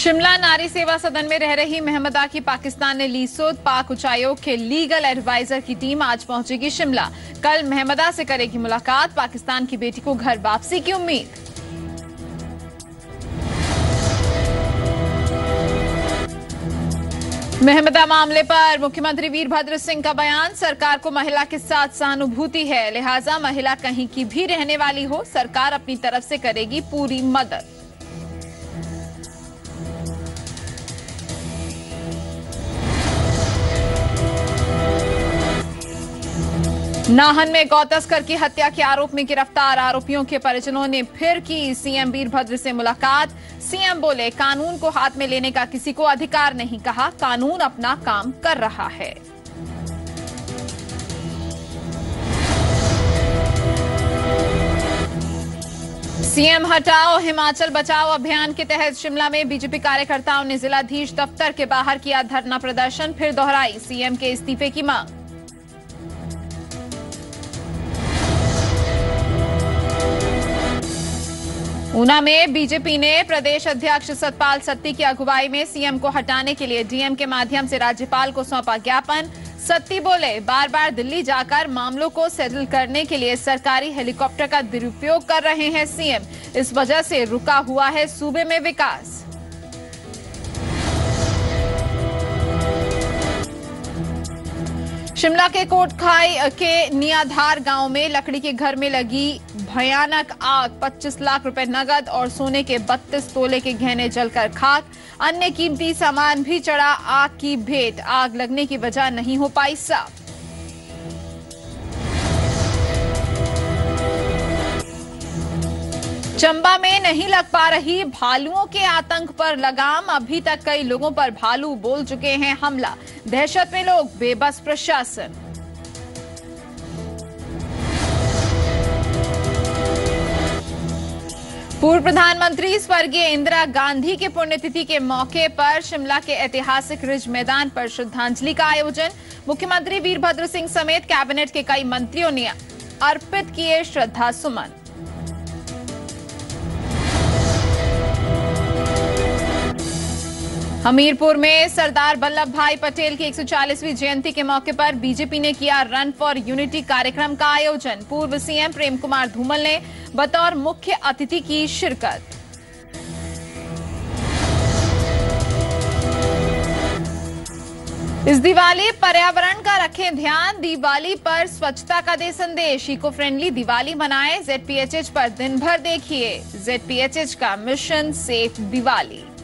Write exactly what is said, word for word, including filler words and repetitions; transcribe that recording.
शिमला नारी सेवा सदन में रह रही महमदा की पाकिस्तान ने ली सुध। पाक उच्चायोग के लीगल एडवाइजर की टीम आज पहुंचेगी शिमला। कल महमदा से करेगी मुलाकात। पाकिस्तान की बेटी को घर वापसी की उम्मीद। महमदा मामले पर मुख्यमंत्री वीरभद्र सिंह का बयान। सरकार को महिला के साथ सहानुभूति है, लिहाजा महिला कहीं की भी रहने वाली हो, सरकार अपनी तरफ से करेगी पूरी मदद। नाहन में गौ तस्कर की हत्या के आरोप में गिरफ्तार आरोपियों के परिजनों ने फिर की सीएम वीरभद्र से मुलाकात। सीएम बोले, कानून को हाथ में लेने का किसी को अधिकार नहीं, कहा कानून अपना काम कर रहा है। सीएम हटाओ हिमाचल बचाओ अभियान के तहत शिमला में बीजेपी कार्यकर्ताओं ने जिलाधीश दफ्तर के बाहर किया धरना प्रदर्शन। फिर दोहराई सीएम के इस्तीफे की मांग। ऊना में बीजेपी ने प्रदेश अध्यक्ष सतपाल सत्ती की अगुवाई में सीएम को हटाने के लिए डीएम के माध्यम से राज्यपाल को सौंपा ज्ञापन। सत्ती बोले, बार बार दिल्ली जाकर मामलों को सेटल करने के लिए सरकारी हेलीकॉप्टर का दुरुपयोग कर रहे हैं सीएम, इस वजह से रुका हुआ है सूबे में विकास। शिमला के कोटखाई के नियाधार गांव में लकड़ी के घर में लगी भयानक आग। पच्चीस लाख रुपए नगद और सोने के बत्तीस तोले के गहने जलकर खाक। अन्य कीमती सामान भी चढ़ा आग की भेंट। आग लगने की वजह नहीं हो पाई साफ। चंबा में नहीं लग पा रही भालुओं के आतंक पर लगाम। अभी तक कई लोगों पर भालू बोल चुके हैं हमला। दहशत में लोग, बेबस प्रशासन। पूर्व प्रधानमंत्री स्वर्गीय इंदिरा गांधी के पुण्यतिथि के मौके पर शिमला के ऐतिहासिक रिज मैदान पर श्रद्धांजलि का आयोजन। मुख्यमंत्री वीरभद्र सिंह समेत कैबिनेट के कई मंत्रियों ने अर्पित किए श्रद्धा सुमन। हमीरपुर में सरदार वल्लभ भाई पटेल की एक सौ चालीसवीं जयंती के मौके पर बीजेपी ने किया रन फॉर यूनिटी कार्यक्रम का आयोजन। पूर्व सीएम प्रेम कुमार धूमल ने बतौर मुख्य अतिथि की शिरकत। इस दिवाली पर्यावरण का रखें ध्यान। दिवाली पर स्वच्छता का दे संदेश। इको फ्रेंडली दिवाली मनाएं। जेडपीएचएच पर दिन भर देखिए जेडपीएचएच का मिशन सेफ दिवाली।